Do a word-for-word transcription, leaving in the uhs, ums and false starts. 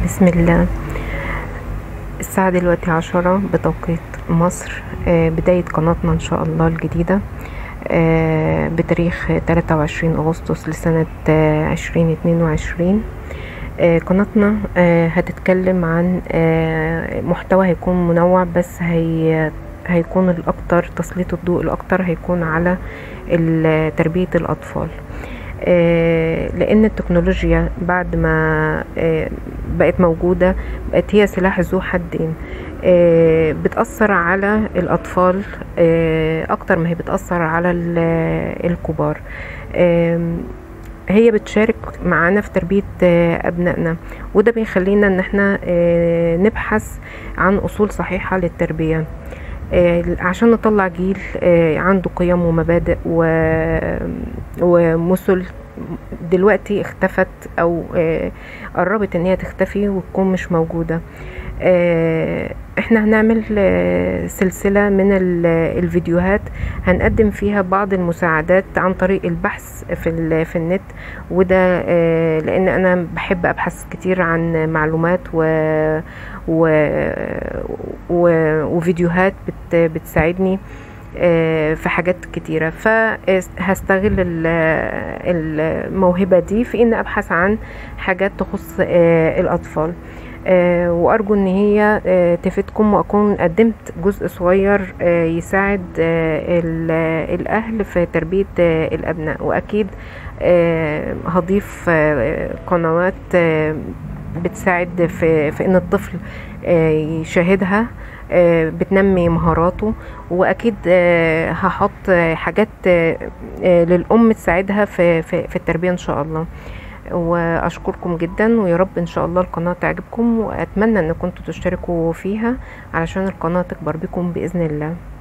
بسم الله. الساعة دلوقتي عشرة بتوقيت مصر. آه، بداية قناتنا إن شاء الله الجديدة آه، بتاريخ تلاتة وعشرين أغسطس لسنة آه، عشرين اتنين وعشرين. آه، قناتنا آه، هتتكلم عن آه، محتوى هيكون منوع، بس هي هيكون الأكتر تسليط الضوء الأكتر هيكون على ال- تربية الأطفال. آه، لأن التكنولوجيا بعد ما آه، بقت موجودة، بقت هي سلاح ذو حدين. آه، بتأثر على الأطفال آه، أكتر ما هي بتأثر على ال- الكبار. آم، هي بتشارك معانا في تربية آه، أبنائنا، وده بيخلينا إن احنا آه، نبحث عن أصول صحيحة للتربية، آه، عشان نطلع جيل آه، عنده قيم ومبادئ و- ومثل دلوقتي اختفت او آه، قربت ان هي تختفي وتكون مش موجودة. آه، احنا هنعمل آه، سلسلة من ال- الفيديوهات هنقدم فيها بعض المساعدات عن طريق البحث في ال- في النت. وده آه، لان انا بحب ابحث كتير عن معلومات و و و- وفيديوهات بت بتساعدني آه، في حاجات كتيرة. فهستغل ال- الموهبة دي في ان ابحث عن حاجات تخص آه، الاطفال. آه، وارجو ان هي آه، تفيدكم، واكون قدمت جزء صغير آه، يساعد آه، ال- الاهل في تربية آه، الابناء. واكيد آه، هضيف آه، قنوات آه، بتساعد في في ان الطفل آه، يشاهدها، آه، بتنمي مهاراته. واكيد آه، هحط آه، حاجات آه، آه، للام تساعدها في في في التربية ان شاء الله. واشكركم جدا، ويا رب ان شاء الله القناة تعجبكم، واتمنى ان كنتوا تشتركوا فيها علشان القناة تكبر بكم باذن الله.